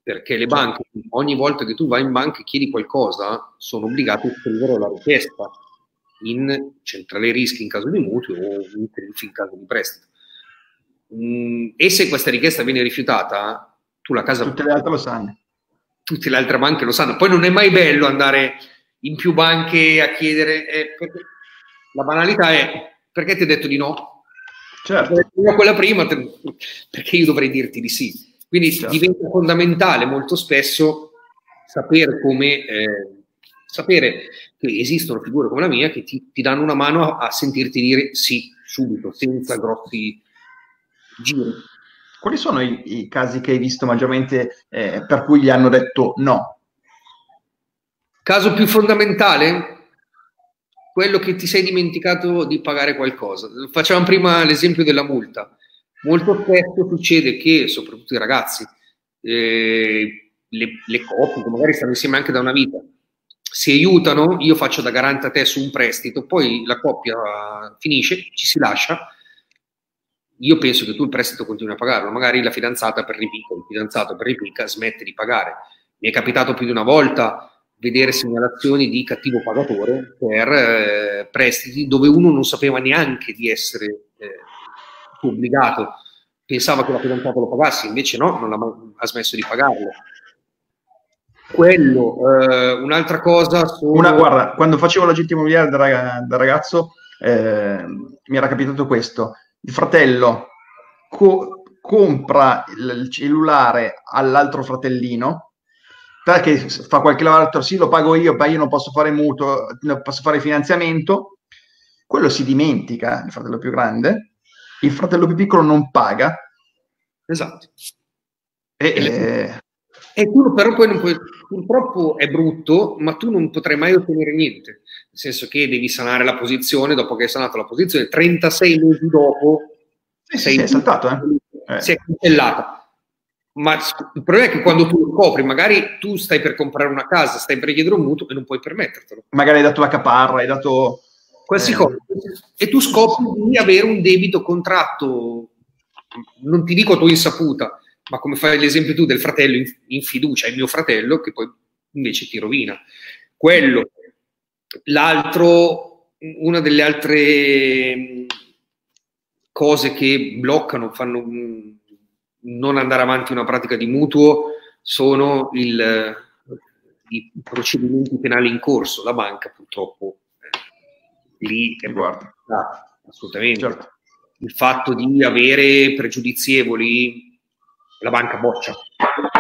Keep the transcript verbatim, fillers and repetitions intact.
perché le banche, ogni volta che tu vai in banca e chiedi qualcosa, sono obbligate a scrivere la richiesta in centrale rischi in caso di mutuo o in T R I F in caso di prestito. Mm, e se questa richiesta viene rifiutata, tu la casa... Tutte le altre lo sanno. Tutte le altre banche lo sanno. Poi non è mai bello andare in più banche a chiedere... Eh, perché la banalità è, perché ti ho detto di no? Certo. Perché quella prima, perché io dovrei dirti di sì. Quindi certo. Diventa fondamentale molto spesso sapere come... Eh, sapere che esistono figure come la mia che ti, ti danno una mano a, a sentirti dire sì subito, senza grossi giri. Quali sono i, i casi che hai visto maggiormente eh, per cui gli hanno detto no? Caso più fondamentale? Quello che ti sei dimenticato di pagare qualcosa. Facevamo prima l'esempio della multa. Molto spesso succede che, soprattutto i ragazzi, eh, le, le coppie, che magari stanno insieme anche da una vita, si aiutano, io faccio da garante a te su un prestito, poi la coppia finisce, ci si lascia, io penso che tu il prestito continui a pagarlo, magari la fidanzata per ripicca, il fidanzato per ripicca smette di pagare. Mi è capitato più di una volta vedere segnalazioni di cattivo pagatore per eh, prestiti dove uno non sapeva neanche di essere eh, obbligato, pensava che la fidanzata lo pagasse, invece no, non ha, ha smesso di pagarlo. Quello, eh, un'altra cosa sono... Una, guarda, quando facevo l'agente immobiliare da, da ragazzo eh, mi era capitato questo: il fratello co compra il, il cellulare all'altro fratellino perché fa qualche lavoratore, sì, lo pago io, ma io non posso fare mutuo, non posso fare finanziamento. Quello si dimentica, il fratello più grande, il fratello più piccolo non paga. Esatto. E, e... e tu però poi non puoi, purtroppo è brutto, ma tu non potrai mai ottenere niente, nel senso che devi sanare la posizione. Dopo che hai sanato la posizione, trentasei mesi dopo sì, sei sì, è saltato, eh? Si è cancellata. Ma il problema è che quando tu lo scopri, magari tu stai per comprare una casa, stai per chiedere un mutuo e non puoi permettertelo. Magari hai dato la caparra, hai dato... Qualsiasi eh... cosa. E tu scopri di avere un debito contratto, non ti dico a tua insaputa, ma come fai l'esempio tu del fratello in, in fiducia, è mio fratello, che poi invece ti rovina. Quello. L'altro, una delle altre cose che bloccano, fanno non andare avanti una pratica di mutuo, sono il, i procedimenti penali in corso. La banca purtroppo eh, lì è guarda, assolutamente. Certo. Il fatto di avere pregiudizievoli, la banca boccia.